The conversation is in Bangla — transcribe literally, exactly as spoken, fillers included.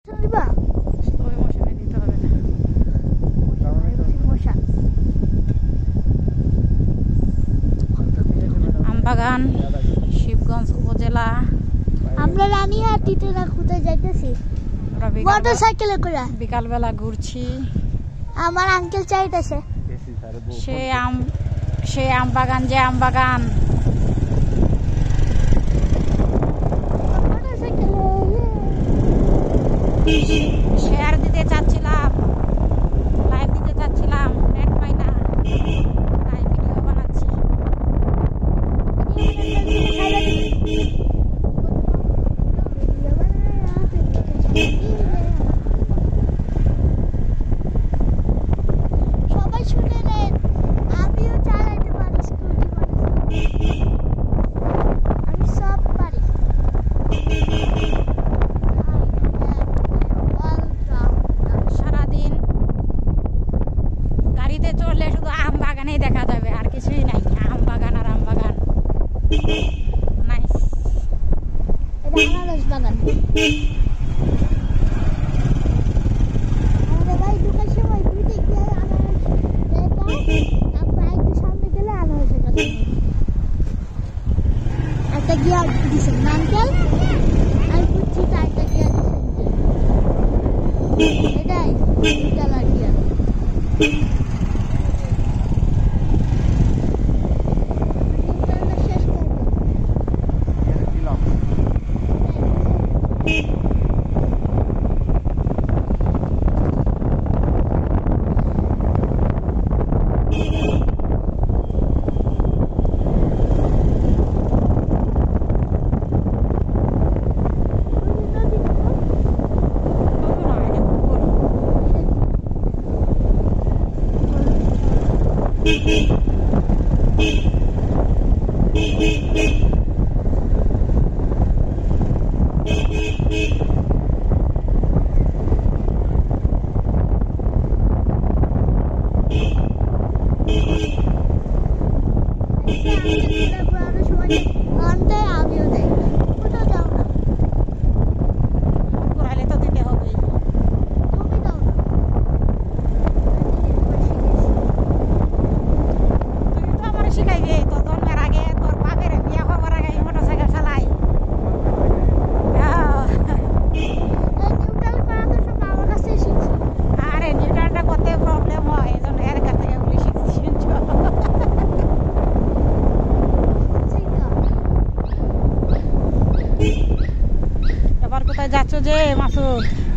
আমবাগান শিবগঞ্জ উপজেলা। আমরা রানীহাটিতে ঘুরতে যাইতেছি মোটরসাইকেলে করে। বিকালবেলা ঘুরছি। আমার আঙ্কেল চাইতেছে সে আম সে আমবাগান যে আমবাগান। শেয়ার দিতে চাচ্ছিলাম, লাইভ দিতে চাচ্ছিলাম, নেট পাই না, তাই ভিডিও বানাচ্ছি। সবাই শুনে নেন, আমিও চালাতে পারি স্কুটি, আমি সব পারি। সারাদিন গাড়িতে চললে শুধু আম বাগানেই দেখা যাবে, আর কিছুই নাই। আম বাগান আর আম বাগান। নাইস। এটা আনারস বাগান। আমাদের ভাই ঢুকার সময় দুইটা গিয়ে আনারস এটা, তারপর একটু সামনে গেলে আনারসের কাছে একটা গিয়া দিছেন আঙ্কেল, আর বুঝছি তা একটা গিয়া দিছেন এটাই চালা গিয়া। শেষ করবো আমিও দেয় কোথাও যাও না, ঘুরাইলে তো দিতে হবেই। তুমি দাও না, তুমি তো আমার শিখাইবে। তো জন্মের আগে তোর বাপের বিয়া হওয়ার আগে মোটরসাইকেল চালাই। নিউট্রাল করা তো সব আমার কাছে শিখছি। আরে নিউট্রালটা করতে প্রবলেম হয়, এই জন্য এর কাছ থেকে ওগুলি শিখছি। এবার কোথায় যাচ্ছ যে মাসুদ?